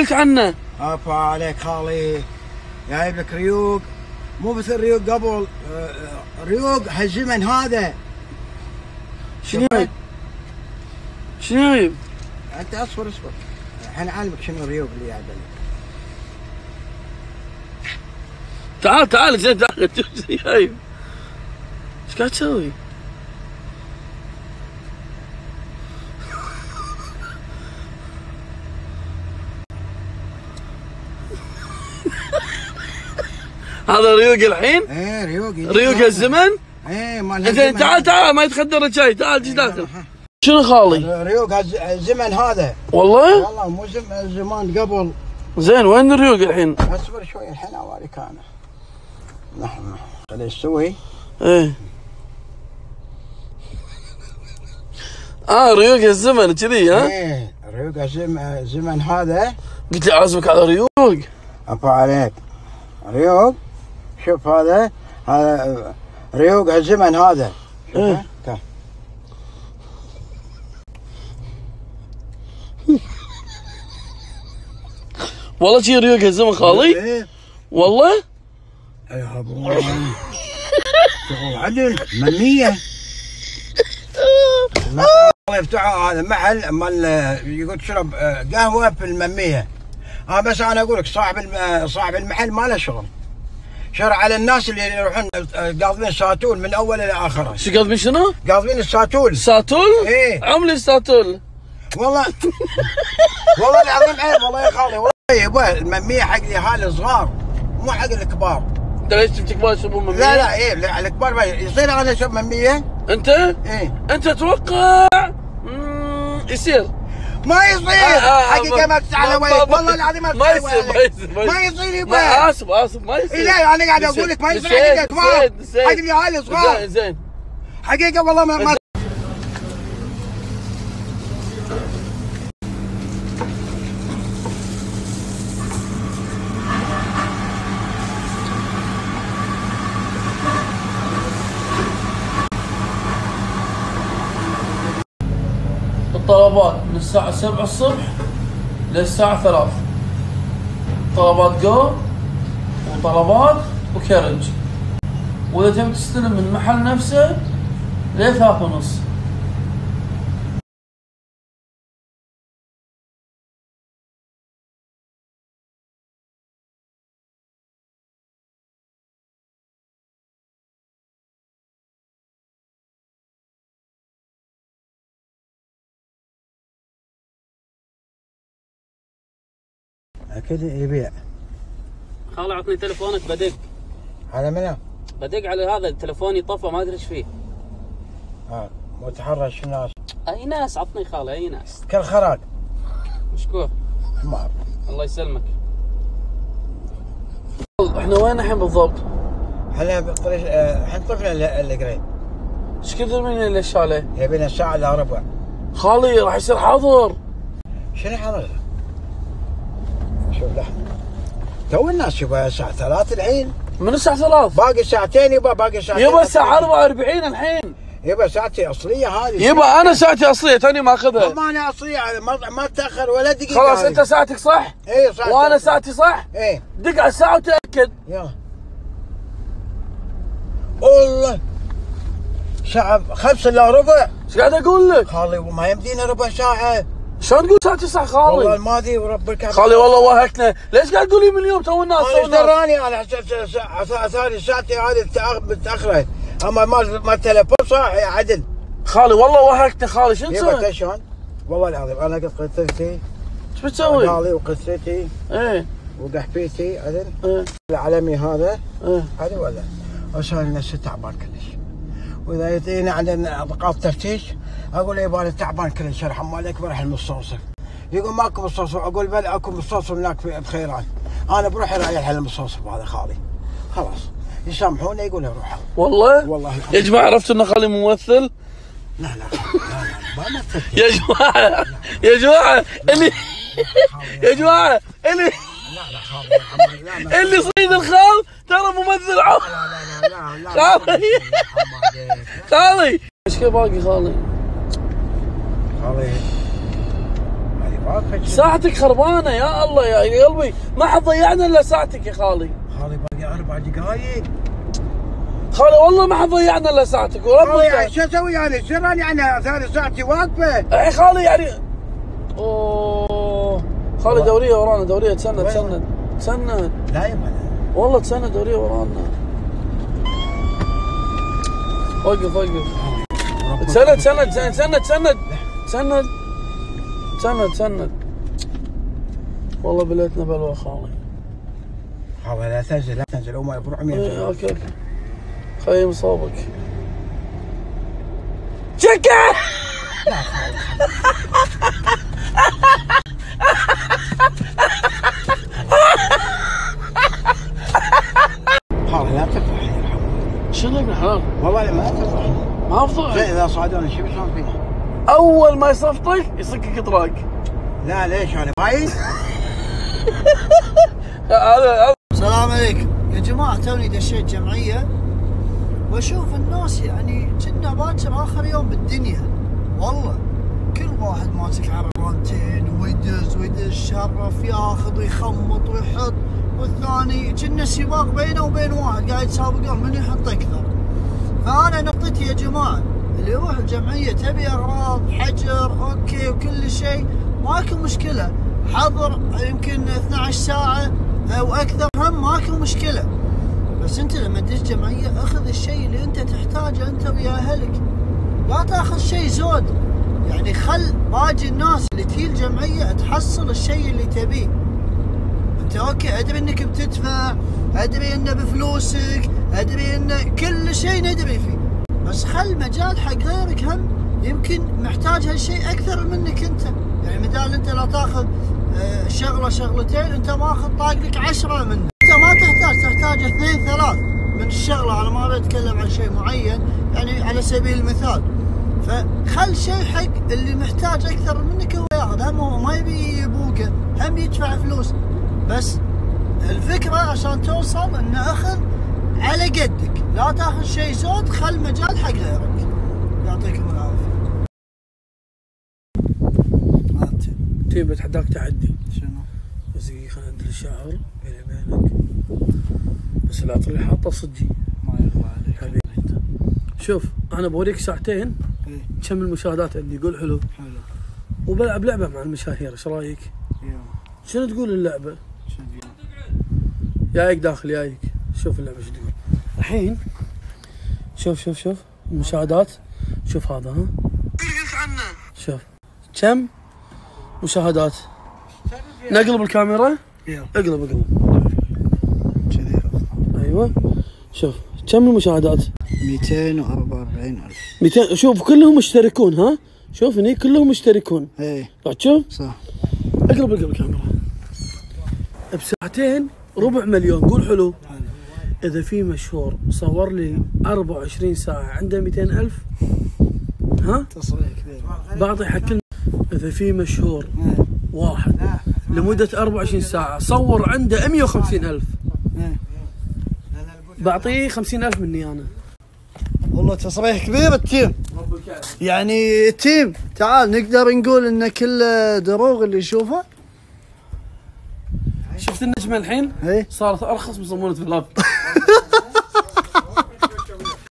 قلت عنه؟ افا عليك خالي، جايب لك ريوق مو مثل ريوق قبل، ريوق هالزمن هذا. شنو جايب؟ شنو جايب؟ انت اصبر الحين اعلمك شنو الريوق اللي جايبه لك. تعال زين، تعال شوف ايش جايب. ايش قاعد تسوي؟ هذا ريوق الحين؟ ايه ريوق هالزمن؟ ايه مال زين تعال ما يتخدر الشاي، تعال جي داخل. شنو خالي؟ ريوق الزمن هذا. والله مو زمان قبل. زين وين الريوق الحين؟ اصبر شوي الحين اوريك انا. نحن خليه يستوي. ايه ريوق الزمن كذي ها؟ ايه ريوق الزمن هذا. قلت لي عازمك على ريوق. ابا عليك ريوق. شوف هذا ريوق الزمن هذا. ايه والله شي ريوق الزمن خالي؟ ايه والله؟ يا ابو عدل ممية. يفتحوا هذا محل مال يقول تشرب قهوه في المميه. بس انا اقول لك صاحب المحل ما له شغل. شرع على الناس اللي يروحون قاضبين ساتول من اوله لاخره. شو قاضبين شنو؟ قاضبين الساتول. ساتول؟ ايه عملي الساتول. والله والله العظيم عيب والله يا خالي، والله يبا المميه حق الاهالي الصغار مو حق الكبار. انت ليش جبت كبار يشربون مميه؟ لا ايه الكبار ما يصير انا اشرب مميه؟ انت؟ ايه انت تتوقع يصير؟ ما يصير حقيقه ما تزعل وياك والله العظيم ما يصير ما يصير يبا. اسف ما يصير. لا انا قاعد اقول لك ما يصير حقيقه كبار حق الاهالي صغار. زين حقيقه والله ما الطلبات من الساعة 7 الصبح للساعة 3. طلبات جو وطلبات وكرج. وإذا تبي تستلم من المحل نفسه ل 3:30. اكيد يبيع. خالي عطني تلفونك بدق. على منو؟ بدق على هذا تلفوني طفى ما ادري ايش فيه. متحرش الناس. اي ناس عطني خالي اي ناس. كل خراج. مشكور. حمار. الله يسلمك. احنا وين الحين بالضبط؟ احنا بالطريق الحين طفنا القريب. ايش كثر من الشاليه؟ يبينا ساعة الا ربع. خالي راح يصير حظر. شنو حظر؟ شوف لحظة. تو الناس يبا الساعة 3 الحين. من الساعة 3؟ باقي ساعتين يبا باقي ساعتين. يبا الساعة 44 الحين. يبا ساعتي اصلية هذه. يبا انا ساعتي اصلية توني ماخذها. ما انا اصلية ما تاخر ولا دقيقة. خلاص انت ساعتك صح؟ اي صح. وانا ساعتي صح؟ ايه. دق على الساعة وتأكد. يلا. والله ساعة 5 الا ربع. ايش قاعد اقول لك؟ خالي ما يمدينا ربع ساعة. شلون تقول ساعتي صح خالي؟ والله الماضي ورب الكعبة. خالي والله وهكنا، ليش قاعد تقول لي من اليوم تو الناس؟ انا ايش دراني انا ثاني ساعتي هذه متاخره، اما ما التليفون صاحي عدل. خالي والله وهكنا خالي، شو نسوي؟ يبا شلون؟ والله العظيم انا قد قصتي. ايش بتسوي؟ خالي وقصتي. ايه وقحبيتي عدل. ايه العلمي هذا. ايه هذا ولا وصار لنا تعبان كلش. واذا يعطينا عندنا اوقات تفتيش اقول له يبغى تعبان كلش يرحم والديك بروح المستوصف. يقول ماكو مستوصف، اقول بل اكو مستوصف هناك بخيران. انا بروح رايح على المستوصف هذا خالي. خلاص يسامحوني يقول روح. والله يا جماعه عرفتوا انه خالي ممثل؟ لا ما مثل. يا جماعه اللي يا جماعه اللي اللي صيد الخال ترى ممثل لا خالي ايش باقي خالي؟ خالي ساعتك خربانه يا الله يا قلبي، ما حد ضيعنا الا ساعتك يا خالي. خالي باقي 4 دقائق. خالي والله ما حد ضيعنا الا ساعتك وربك. يعني شو اسوي يعني؟ سرا يعني ثاني ساعتي واقفه. اي خالي يعني اوه خالي دوريه ورانا، دوريه تسند تسند تسند. لا يبا والله تسند دوريه ورانا. وقف وقف. تسند تسند تسند تسند تسند تسند تسند. والله بليتنا بلوى خالي. خالي لا تنزل لا تنزل، هم بروح 100. اوكي اوكي خيم صوبك. شكا خالي لا تفضحني. شنو ابن حلال؟ والله ما تفضحني. ما افضحك. اذا صادوني شو بيسوون فيني؟ اول ما يصفطك يصكك اطراق. لا ليش انا باين؟ هذا السلام عليكم يا جماعة. توني دشيت جمعية واشوف الناس يعني كنا باكر اخر يوم بالدنيا، والله كل واحد ماسك عربانتين ويدز يشرف ياخذ ويخمط ويحط، والثاني كنا سباق بينه وبين واحد قاعد يسابقون من يحط اكثر. فانا نقطتي يا جماعة اللي يروح الجمعية تبي اغراض حجر اوكي وكل شيء ماكو مشكلة، حضر يمكن 12 ساعة او اكثر هم ماكو مشكلة، بس انت لما تدش جمعية اخذ الشيء اللي انت تحتاجه انت ويا اهلك، لا تاخذ شيء زود. يعني خل باقي الناس اللي تجي الجمعية تحصل الشيء اللي تبيه. انت اوكي ادري انك بتدفع، ادري انه بفلوسك، ادري انه كل شيء ندري فيه، بس خل مجال حق غيرك هم يمكن محتاج هالشيء اكثر منك انت. يعني مثال انت لا تاخذ شغله شغلتين، انت ماخذ طاق لك 10 منه، انت ما تحتاج 2 3 من الشغله. انا ما بتكلم عن شيء معين يعني على سبيل المثال. فخل شيء حق اللي محتاج اكثر منك هو ياخذ، هم هو ما يبي يبوقه، هم يدفع فلوس، بس الفكره عشان توصل ان اخذ على قدك، لا تاخذ شيء زود، خل مجال حق غيرك. يعطيكم العافيه. تبي بتحداك تحدي. شنو؟ بس خلينا ندري الشعر بيني وبينك، بس لا طلع حاطه صدقي. ما يغلى عليك حبيبي انت. شوف انا بوريك ساعتين ايه كم المشاهدات عندي، قول حلو. حلو. وبلعب لعبه مع المشاهير، ايش رايك؟ يلا شنو تقول اللعبه؟ شنو تقول؟ جايك داخل جايك، شوف اللعبه شو تقول. الحين شوف المشاهدات، شوف هذا ها. شوف كم مشاهدات. نقلب الكاميرا. يلا اقلب كذي. ايوه شوف كم المشاهدات. 244,000. 200. شوف كلهم مشتركون ها، شوف هني كلهم مشتركون. ايه راح تشوف. صح. اقلب الكاميرا. بساعتين 250,000. قول حلو. اذا في مشهور صور لي 24 ساعه عنده 200,000 ها تصريح كبير. بعطي حق كل. اذا في مشهور واحد لمده 24 ساعه صور عنده 150,000 بعطيه 50,000 مني انا. والله تصريح كبير التيم. يعني التيم تعال نقدر نقول ان كل دروغ اللي يشوفه. شفت النجمه الحين ايه صارت ارخص من صمونه الثلاث.